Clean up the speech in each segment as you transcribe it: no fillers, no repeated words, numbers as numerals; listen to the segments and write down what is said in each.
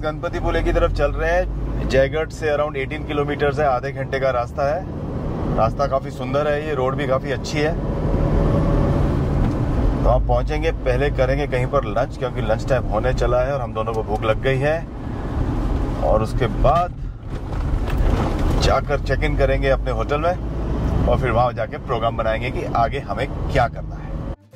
गणपतिपुले की तरफ चल रहे हैं। जयगढ़ से अराउंड 18 किलोमीटर है, आधे घंटे का रास्ता है। रास्ता काफ़ी सुंदर है, ये रोड भी काफ़ी अच्छी है। तो हम पहुंचेंगे, पहले करेंगे कहीं पर लंच, क्योंकि लंच टाइम होने चला है और हम दोनों को भूख लग गई है। और उसके बाद जाकर चेक इन करेंगे अपने होटल में और फिर वहां जाके प्रोग्राम बनाएंगे कि आगे हमें क्या करना है।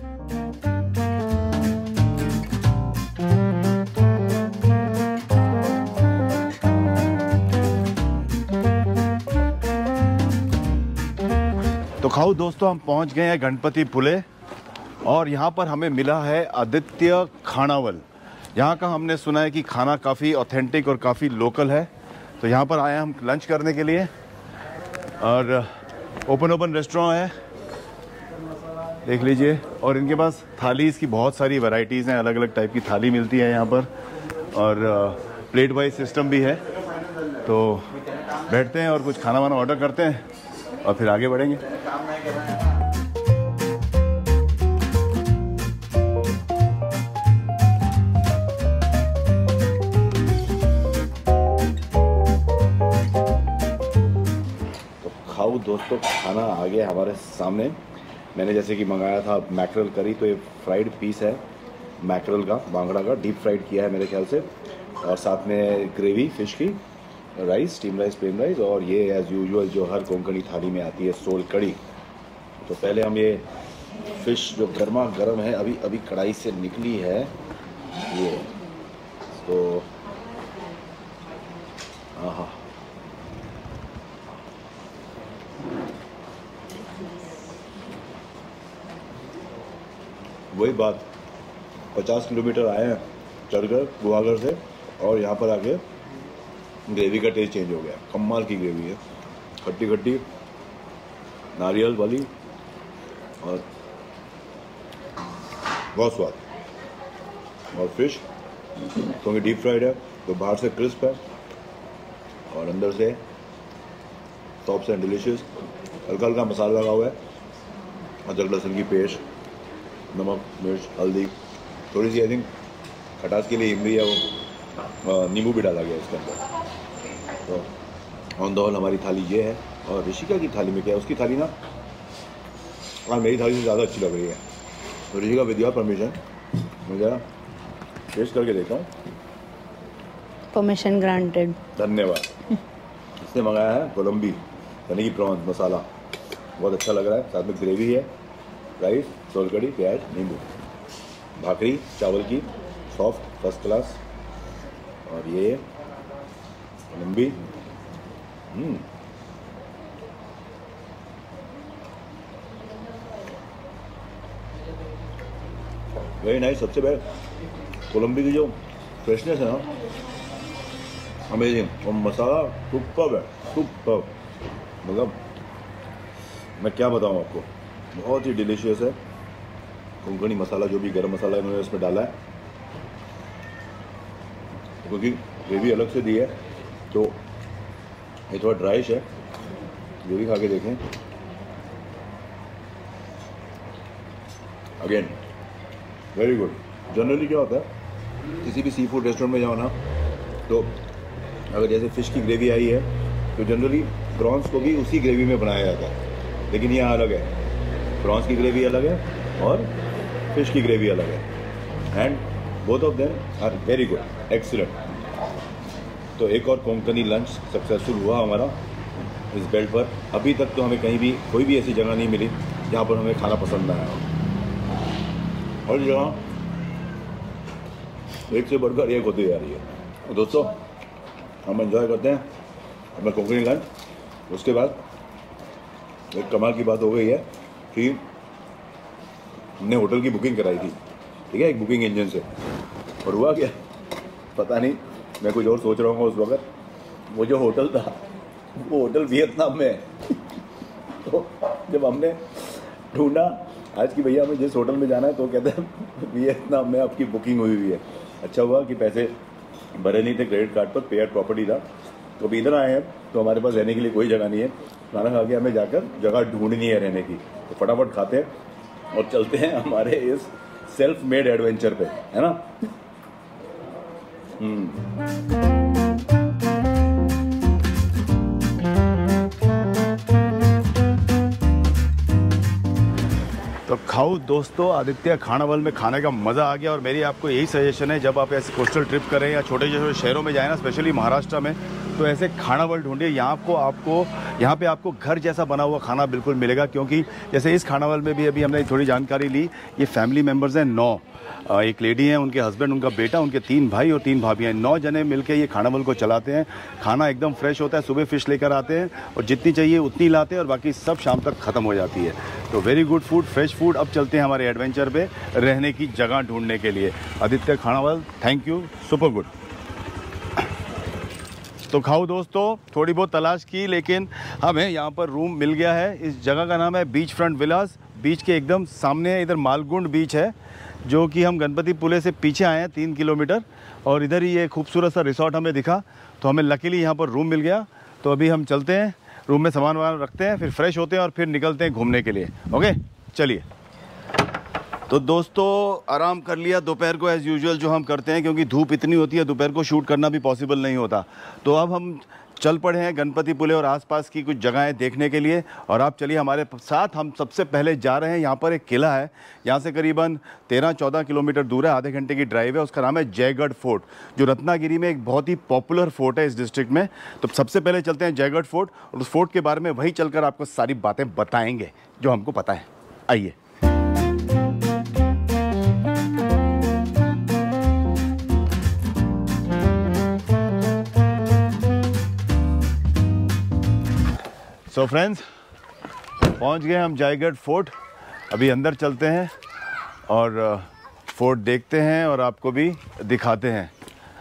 तो खाओ दोस्तों, हम पहुंच गए हैं गणपतिपुले और यहाँ पर हमें मिला है आदित्य खानावल। यहाँ का हमने सुना है कि खाना काफ़ी ऑथेंटिक और काफ़ी लोकल है। तो यहाँ पर आए हैं हम लंच करने के लिए और ओपन रेस्टोरेंट है, देख लीजिए। और इनके पास थालीज़ की बहुत सारी वैरायटीज़ हैं, अलग अलग टाइप की थाली मिलती है यहाँ पर और प्लेट वाइज सिस्टम भी है। तो बैठते हैं और कुछ खाना वाना ऑर्डर करते हैं और फिर आगे बढ़ेंगे। तो खाओ दोस्तों, खाना आ गया हमारे सामने। मैंने जैसे कि मंगाया था मैकरल करी, तो ये फ्राइड पीस है मैकरल का, बांगड़ा का, डीप फ्राइड किया है मेरे ख्याल से। और साथ में ग्रेवी फिश की, rice, steam rice, plain rice, और ये एज़ यूजुअल जो हर कोंकणी थाली में आती है, सोल कड़ी। तो पहले हम ये फ़िश जो गर्मा गर्म है, अभी अभी कढ़ाई से निकली है ये, तो हाँ, वही बात, 50 किलोमीटर आए हैं चढ़कर गुहागर से और यहाँ पर आके ग्रेवी का टेस्ट चेंज हो गया। कमाल की ग्रेवी है, खट्टी खट्टी नारियल वाली और बहुत स्वाद। और फिश क्योंकि डीप फ्राइड है तो बाहर से क्रिस्प है और अंदर से सॉफ्ट एंड डिलीशियस। हल्का हल्का मसाला लगा हुआ है, अदरक लहसुन की पेस्ट, नमक, मिर्च, हल्दी, थोड़ी सी आई थिंक खटास के लिए इमली या वो नींबू भी डाला गया इसके अंदर। तो ऑन द होल हमारी थाली ये है। और ऋषिका की थाली में क्या है, उसकी थाली ना और मेरी थाली से ज़्यादा अच्छी लग रही है। तो ऋषिका विद योर परमिशन मुझे टेस्ट करके देखता हूँ। Permission granted. धन्यवाद। इसने मंगाया है कोलंबी यानी कि प्रॉन्स मसाला, बहुत अच्छा लग रहा है। साथ में ग्रेवी है, राइस, सोल कड़ी, प्याज, नींबू, भाकरी चावल की सॉफ्ट फर्स्ट क्लास, और ये कोलंबी। Very nice. सबसे पहले कोलंबी की जो फ्रेशनेस है ना, अमेजिंग। और मसाला सुपर्ब है, सुपर्ब। मतलब मैं क्या बताऊँ आपको, बहुत ही डिलीशियस है। कोंकणी मसाला, जो भी गरम मसाला इन्होंने इसमें डाला है, क्योंकि ग्रेवी अलग से दी है तो ये थोड़ा ड्राइश है। ये भी खा के देखें। Again very good. जनरली क्या होता है, किसी भी सी फूड रेस्टोरेंट में जाओ ना, तो अगर जैसे फ़िश की ग्रेवी आई है तो जनरली प्रॉन्स को भी उसी ग्रेवी में बनाया जाता है, लेकिन यहाँ अलग है। प्रॉन्स की ग्रेवी अलग है और फिश की ग्रेवी अलग है, and both of them are very good, excellent. तो एक और कोंकणी लंच सक्सेसफुल हुआ हमारा इस बेल्ट पर। अभी तक तो हमें कहीं भी कोई भी ऐसी जगह नहीं मिली जहाँ पर हमें खाना पसंद ना आया। और जहाँ एक से बढ़कर एक होती जा रही है। तो दोस्तों, हम एंजॉय करते हैं अपना कोंकणी लंच। उसके बाद एक कमाल की बात हो गई है कि हमने होटल की बुकिंग कराई थी, ठीक है, एक बुकिंग इंजन से। और हुआ क्या पता नहीं, मैं कुछ और सोच रहा हूँ उस वक्त। वो जो होटल था वो होटल वियतनाम में है। तो जब हमने ढूंढा आज की भैया हमें जिस होटल में जाना है, तो कहते हैं वियतनाम में आपकी बुकिंग हुई हुई है। अच्छा हुआ कि पैसे भरे नहीं थे क्रेडिट कार्ड पर, पेयर प्रॉपर्टी था। तो अभी इधर आए हैं तो हमारे पास रहने के लिए कोई जगह नहीं है। खाना खा के हमें जाकर जगह ढूंढनी है रहने की। तो फटाफट खाते हैं और चलते हैं हमारे इस सेल्फ मेड एडवेंचर पे, है ना। तो खाओ दोस्तों, आदित्य खानावल में खाने का मज़ा आ गया। और मेरी आपको यही सजेशन है, जब आप ऐसे कोस्टल ट्रिप करें या छोटे छोटे शहरों में जाए ना, स्पेशली महाराष्ट्र में, तो ऐसे खानावल ढूंढिए। यहाँ पे आपको घर जैसा बना हुआ खाना बिल्कुल मिलेगा। क्योंकि जैसे इस खानावल में भी अभी हमने थोड़ी जानकारी ली, ये फैमिली मेम्बर्स हैं 9। एक लेडी है, उनके हस्बैंड, उनका बेटा, उनके 3 भाई और 3 भाभी हैं। 9 जने मिलकर ये खानावल को चलाते हैं। खाना एकदम फ्रेश होता है, सुबह फ़िश लेकर आते हैं और जितनी चाहिए उतनी लाते हैं और बाकी सब शाम तक ख़त्म हो जाती है। तो very good food, fresh food. अब चलते हैं हमारे एडवेंचर पे रहने की जगह ढूंढने के लिए। Aditya Khanaval, thank you, super good. तो खाओ दोस्तों, थोड़ी बहुत तलाश की लेकिन हमें यहाँ पर रूम मिल गया है। इस जगह का नाम है बीच फ्रंट विलास। बीच के एकदम सामने इधर मालगुंड बीच है, जो कि हम गणपति पुले से पीछे आए हैं 3 किलोमीटर, और इधर ही ये खूबसूरत सा रिसोर्ट हमें दिखा, तो हमें लकीली यहाँ पर रूम मिल गया। तो अभी हम चलते हैं, रूम में सामान वामान रखते हैं, फिर फ्रेश होते हैं और फिर निकलते हैं घूमने के लिए। ओके, चलिए। तो दोस्तों आराम कर लिया दोपहर को, एज़ यूजुअल जो हम करते हैं, क्योंकि धूप इतनी होती है दोपहर को शूट करना भी पॉसिबल नहीं होता। तो अब हम चल पड़े हैं गणपति पुले और आसपास की कुछ जगहें देखने के लिए। और आप चलिए हमारे साथ। हम सबसे पहले जा रहे हैं, यहाँ पर एक किला है, यहाँ से करीबन 13-14 किलोमीटर दूर है, आधे घंटे की ड्राइव है। उसका नाम है जयगढ़ फोर्ट, जो रत्नागिरी में एक बहुत ही पॉपुलर फोर्ट है इस डिस्ट्रिक्ट में। तो सबसे पहले चलते हैं जयगढ़ फोर्ट, और उस फोर्ट के बारे में वहीं चलकर आपको सारी बातें बताएंगे जो हमको पता है। आइए। सो फ्रेंड्स, पहुंच गए हम जयगढ़ फोर्ट। अभी अंदर चलते हैं और फोर्ट देखते हैं और आपको भी दिखाते हैं।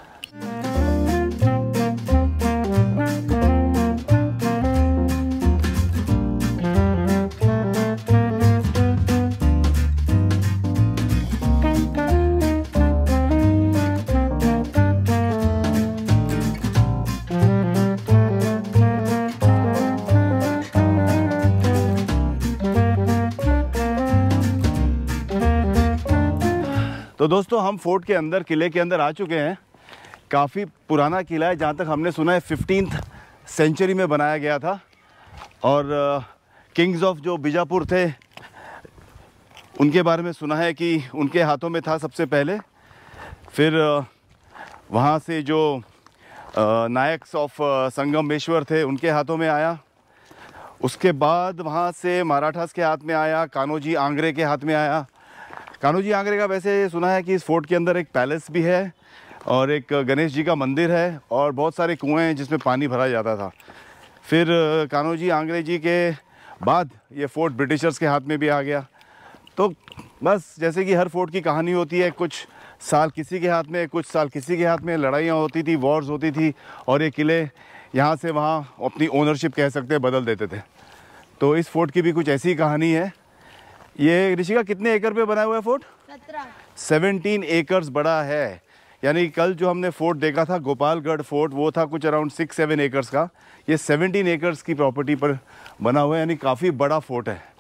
तो दोस्तों हम फोर्ट के अंदर, किले के अंदर आ चुके हैं। काफ़ी पुराना किला है, जहाँ तक हमने सुना है 15th सेंचुरी में बनाया गया था। और किंग्स ऑफ जो बीजापुर थे, उनके बारे में सुना है कि उनके हाथों में था सबसे पहले। फिर वहाँ से जो नायक्स ऑफ संगमेश्वर थे, उनके हाथों में आया। उसके बाद वहाँ से मराठास के हाथ में आया, कान्होजी आंग्रे के हाथ में आया। कान्होजी आंग्रे का वैसे सुना है कि इस फोर्ट के अंदर एक पैलेस भी है और एक गणेश जी का मंदिर है और बहुत सारे कुएं हैं जिसमें पानी भरा जाता था। फिर कान्होजी आंग्रे जी के बाद ये फोर्ट ब्रिटिशर्स के हाथ में भी आ गया। तो बस जैसे कि हर फोर्ट की कहानी होती है, कुछ साल किसी के हाथ में, कुछ साल किसी के हाथ में, लड़ाइयाँ होती थी, वॉर्स होती थी, और ये किले यहाँ से वहाँ अपनी ओनरशिप कह सकते हैं बदल देते थे। तो इस फोर्ट की भी कुछ ऐसी कहानी है। ये ऋषिका कितने एकड़ पे बना हुआ है फोर्ट? 17 एकर्स बड़ा है। यानी कल जो हमने फोर्ट देखा था गोपालगढ़ फोर्ट, वो था कुछ अराउंड 6-7 एकर्स का। ये 17 एकर्स की प्रॉपर्टी पर बना हुआ है, यानी काफ़ी बड़ा फोर्ट है।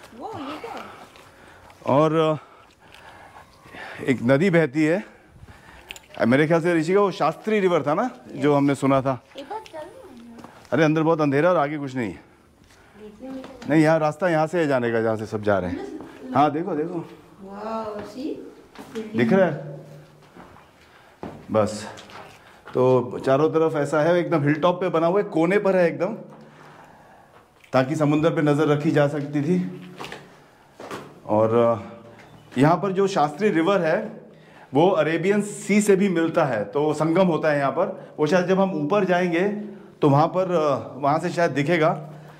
और एक नदी बहती है, मेरे ख्याल से ऋषिका वो शास्त्री रिवर था ना, जो हमने सुना था। अरे अंदर बहुत अंधेरा और आगे कुछ नहीं है। नहीं, यहाँ रास्ता यहाँ से है जाने का, जहाँ से सब जा रहे हैं। हाँ देखो देखो, दिख रहा है बस। तो चारों तरफ ऐसा है, एकदम हिल टॉप पे बना हुआ है, कोने पर है एकदम, ताकि समुंदर पे नज़र रखी जा सकती थी। और यहाँ पर जो शास्त्री रिवर है वो अरेबियन सी से भी मिलता है, तो संगम होता है यहाँ पर। वो शायद जब हम ऊपर जाएंगे तो वहाँ से शायद दिखेगा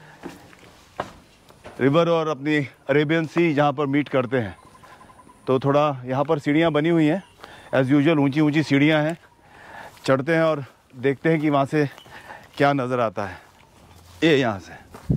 रिवर और अपनी अरेबियन सी जहाँ पर मीट करते हैं। तो थोड़ा यहाँ पर सीढ़ियाँ बनी हुई हैं, एज़ यूजुअल ऊंची ऊंची सीढ़ियाँ हैं। चढ़ते हैं और देखते हैं कि वहाँ से क्या नज़र आता है। ये यहाँ से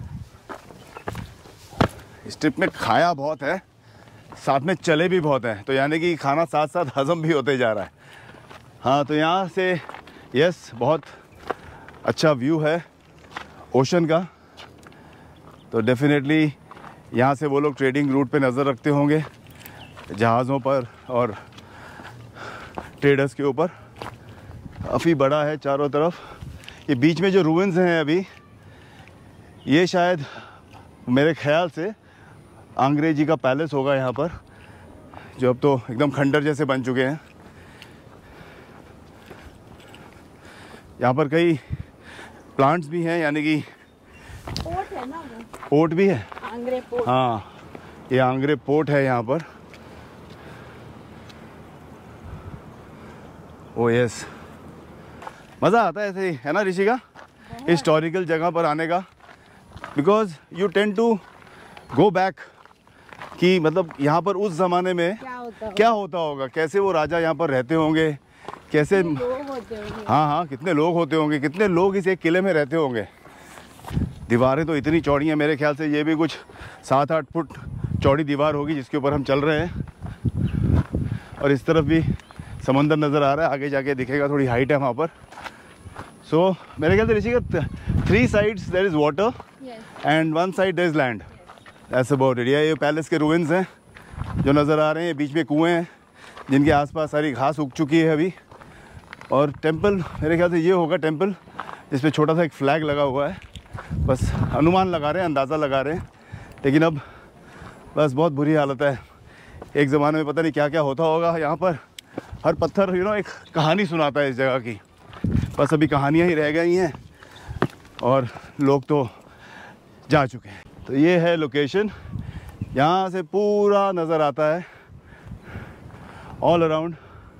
इस ट्रिप में खाया बहुत है, साथ में चले भी बहुत हैं, तो यानी कि खाना साथ साथ हज़म भी होते जा रहा है। हाँ, तो यहाँ से यस बहुत अच्छा व्यू है ओशन का। तो डेफिनेटली यहाँ से वो लोग ट्रेडिंग रूट पे नज़र रखते होंगे, जहाज़ों पर और ट्रेडर्स के ऊपर। काफ़ी बड़ा है चारों तरफ। ये बीच में जो रूइंस हैं अभी, ये शायद मेरे ख्याल से अंग्रेजी का पैलेस होगा यहाँ पर, जो अब तो एकदम खंडर जैसे बन चुके हैं। यहाँ पर कई प्लांट्स भी हैं, यानी कि पोर्ट है ना वो, पोर्ट भी है। आंग्रे पोर्ट। हाँ, ये आंग्रे पोर्ट है यहाँ पर। ओ यस, मज़ा आता है ऐसे ही, है ना ऋषिका, हिस्टोरिकल जगह पर आने का। Because you tend to go back कि मतलब यहाँ पर उस ज़माने में क्या होता होगा, कैसे वो राजा यहाँ पर रहते होंगे, कैसे लोग होते होंगे। हाँ हाँ, कितने लोग होते होंगे, कितने लोग इस एक किले में रहते होंगे। दीवारें तो इतनी चौड़ी हैं, मेरे ख्याल से ये भी कुछ 7-8 फुट चौड़ी दीवार होगी जिसके ऊपर हम चल रहे हैं। और इस तरफ भी समंदर नज़र आ रहा है, आगे जाके दिखेगा, थोड़ी हाइट है वहाँ पर। सो मेरे ख्याल से Rishika 3 sides there is water and 1 side there is land, that's about it. ये पैलेस के रूइंस हैं जो नज़र आ रहे हैं। बीच में कुएँ हैं जिनके आसपास सारी घास उग चुकी है अभी। और टेंपल, मेरे ख्याल से ये होगा टेंपल, जिस पे छोटा सा एक फ्लैग लगा हुआ है। बस अनुमान लगा रहे हैं, अंदाज़ा लगा रहे हैं, लेकिन अब बस बहुत बुरी हालत है। एक ज़माने में पता नहीं क्या क्या होता होगा यहाँ पर। हर पत्थर एक कहानी सुनाता है इस जगह की। बस अभी कहानियाँ ही रह गई हैं और लोग तो जा चुके हैं। तो ये है लोकेशन, यहाँ से पूरा नज़र आता है ऑल अराउंड।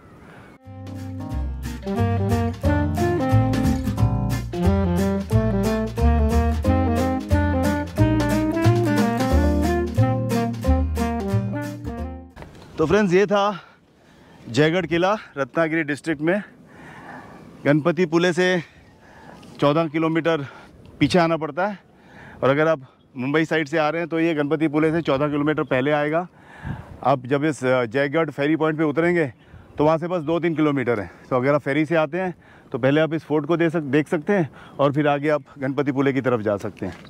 तो फ्रेंड्स, ये था जयगढ़ किला, रत्नागिरी डिस्ट्रिक्ट में। गणपतिपुले से 14 किलोमीटर पीछे आना पड़ता है, और अगर आप मुंबई साइड से आ रहे हैं तो ये गणपतिपुले से 14 किलोमीटर पहले आएगा। आप जब इस जयगढ़ फेरी पॉइंट पे उतरेंगे तो वहाँ से बस 2-3 किलोमीटर है। तो अगर आप फेरी से आते हैं तो पहले आप इस फोर्ट को देख सकते हैं, और फिर आगे आप गणपतिपुले की तरफ जा सकते हैं।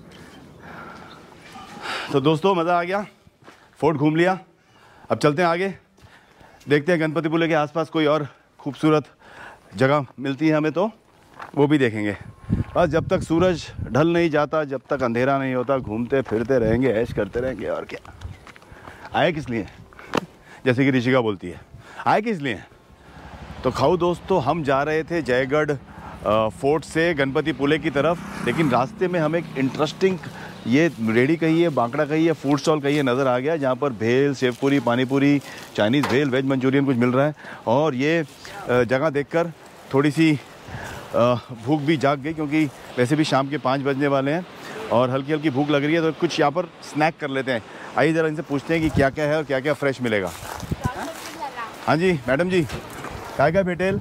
तो दोस्तों, मज़ा आ गया, फोर्ट घूम लिया। अब चलते हैं आगे, देखते हैं गणपतिपुले के आसपास कोई और खूबसूरत जगह मिलती है हमें तो वो भी देखेंगे। बस जब तक सूरज ढल नहीं जाता, जब तक अंधेरा नहीं होता, घूमते फिरते रहेंगे, ऐश करते रहेंगे। और क्या, आए किस लिए, जैसे कि ऋषिका बोलती है, आए किस लिए। तो खाओ दोस्तों, हम जा रहे थे जयगढ़ फोर्ट से गणपतिपुले की तरफ, लेकिन रास्ते में हमें एक इंटरेस्टिंग, ये रेडी कहिए, बांकड़ा कहिए, फूड स्टॉल कहिए, नज़र आ गया, जहाँ पर bhel, sevpuri, panipuri, Chinese bhel, veg Manchurian कुछ मिल रहा है। और ये जगह देखकर थोड़ी सी भूख भी जाग गई, क्योंकि वैसे भी शाम के 5 बजने वाले हैं और हल्की हल्की भूख लग रही है। तो कुछ यहाँ पर स्नैक कर लेते हैं। आइए ज़रा इनसे पूछते हैं कि क्या क्या है और क्या क्या फ्रेश मिलेगा। हाँ जी मैडम जी, काय काय भेटेल?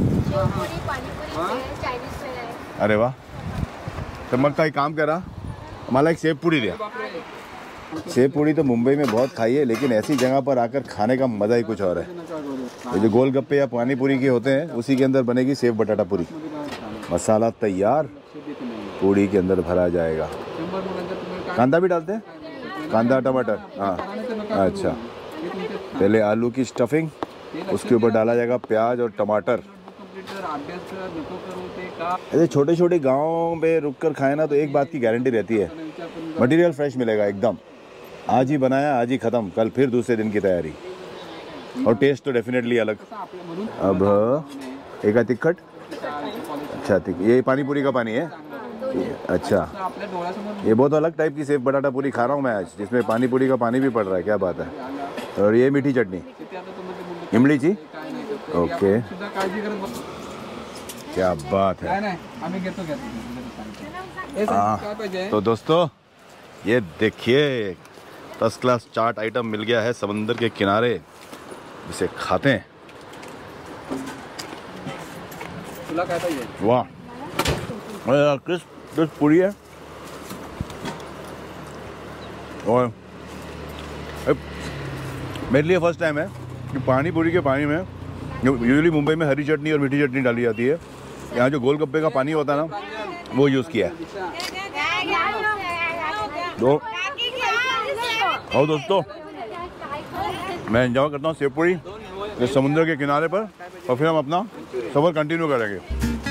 अरे वाह, तर मग काही काम करा, मला एक सेवपुरी द्या। सेवपुरी तो मुंबई में बहुत खाई है, लेकिन ऐसी जगह पर आकर खाने का मज़ा ही कुछ और है। ये जो गोलगप्पे या पानीपुरी के होते हैं, उसी के अंदर बनेगी सेव बटाटा पूरी। मसाला तैयार, पूरी के अंदर भरा जाएगा। कांदा भी डालते हैं, कांदा टमाटर, हाँ अच्छा। पहले आलू की स्टफिंग, उसके ऊपर डाला जाएगा प्याज और टमाटर। ऐसे छोटे छोटे गाँव में रुक कर खाए ना तो एक बात की गारंटी रहती है, मटेरियल फ्रेश मिलेगा एकदम। आज ही बनाया, आज ही ख़त्म, कल फिर दूसरे दिन की तैयारी। और टेस्ट तो डेफिनेटली अलग। अब एक तिखट, अच्छा ये पानीपुरी का पानी है, अच्छा। ये बहुत अलग टाइप की सेव बटाटा पूरी खा रहा हूँ मैं आज, जिसमें पानीपुरी का पानी भी पड़ रहा है, क्या बात है। और ये मीठी चटनी, इमली जी, ओके, क्या बात है। तो दोस्तों, ये देखिए फर्स्ट क्लास चाट आइटम मिल गया है समंदर के किनारे, इसे खाते हैं। वाह, क्रिस्प पूरी है। और मेरे लिए फर्स्ट टाइम है कि पानी पूरी के पानी में, यूजुअली मुंबई में हरी चटनी और मीठी चटनी डाली जाती है, यहाँ जो गोलगप्पे का पानी होता है ना, वो यूज़ किया है। दो आओ दोस्तों, मैं एंजॉय करता हूँ सेवपुरी इस समुद्र के किनारे पर, और फिर हम अपना सफ़र कंटिन्यू करेंगे।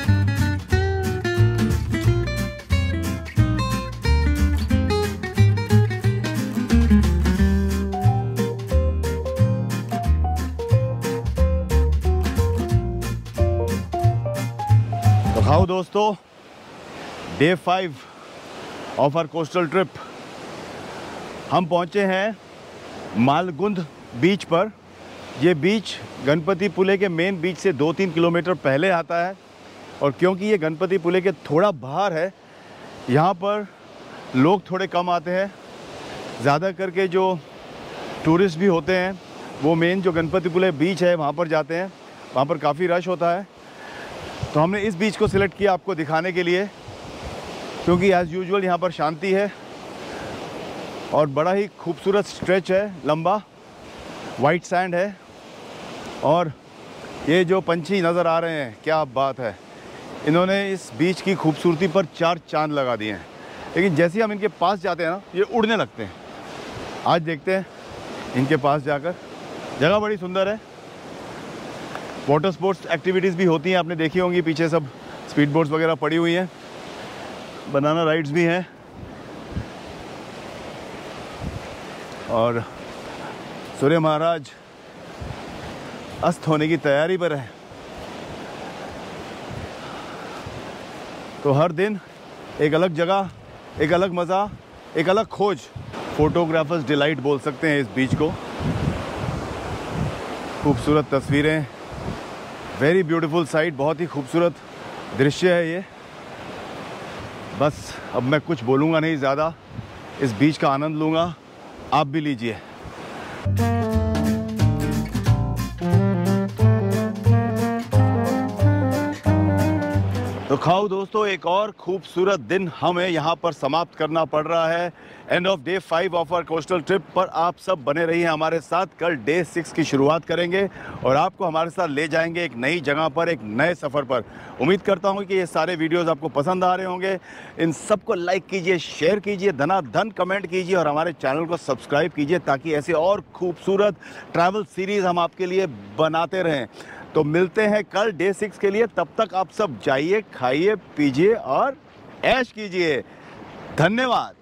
तो खाओ दोस्तों, day 5 of our coastal trip. हम पहुंचे हैं मालगुंद बीच पर। ये बीच गणपति पुले के मेन बीच से 2-3 किलोमीटर पहले आता है, और क्योंकि ये गणपति पुले के थोड़ा बाहर है, यहाँ पर लोग थोड़े कम आते हैं। ज़्यादा करके जो टूरिस्ट भी होते हैं वो मेन जो गणपति पुले बीच है वहाँ पर जाते हैं, वहाँ पर काफ़ी रश होता है। तो हमने इस बीच को सिलेक्ट किया आपको दिखाने के लिए, क्योंकि एज़ यूजुअल यहाँ पर शांति है और बड़ा ही खूबसूरत स्ट्रेच है, लंबा वाइट सैंड है। और ये जो पंछी नज़र आ रहे हैं, क्या बात है, इन्होंने इस बीच की खूबसूरती पर 4 चांद लगा दिए हैं। लेकिन जैसे ही हम इनके पास जाते हैं ना, ये उड़ने लगते हैं। आज देखते हैं इनके पास जाकर। जगह बड़ी सुंदर है। वाटर स्पोर्ट्स एक्टिविटीज़ भी होती हैं, आपने देखी होंगी, पीछे सब स्पीड बोट्स वगैरह पड़ी हुई हैं, बनाना राइड्स भी हैं। और सूर्य महाराज अस्त होने की तैयारी पर है। तो हर दिन एक अलग जगह, एक अलग मज़ा, एक अलग खोज। फोटोग्राफर्स डिलाइट बोल सकते हैं इस बीच को। खूबसूरत तस्वीरें, वेरी ब्यूटीफुल साइट, बहुत ही खूबसूरत दृश्य है ये। बस अब मैं कुछ बोलूँगा नहीं ज़्यादा, इस बीच का आनंद लूँगा, आप भी लीजिए। तो खाओ दोस्तों, एक और खूबसूरत दिन हमें यहाँ पर समाप्त करना पड़ रहा है। End of day 5 of our coastal trip पर आप सब बने रहिए हमारे साथ। कल डे 6 की शुरुआत करेंगे और आपको हमारे साथ ले जाएंगे एक नई जगह पर, एक नए सफ़र पर। उम्मीद करता हूँ कि ये सारे वीडियोस आपको पसंद आ रहे होंगे। इन सबको लाइक कीजिए, शेयर कीजिए, धनाधन कमेंट कीजिए और हमारे चैनल को सब्सक्राइब कीजिए, ताकि ऐसे और खूबसूरत ट्रैवल सीरीज़ हम आपके लिए बनाते रहें। तो मिलते हैं कल डे 6 के लिए। तब तक आप सब जाइए, खाइए, पीजिए और ऐश कीजिए। धन्यवाद।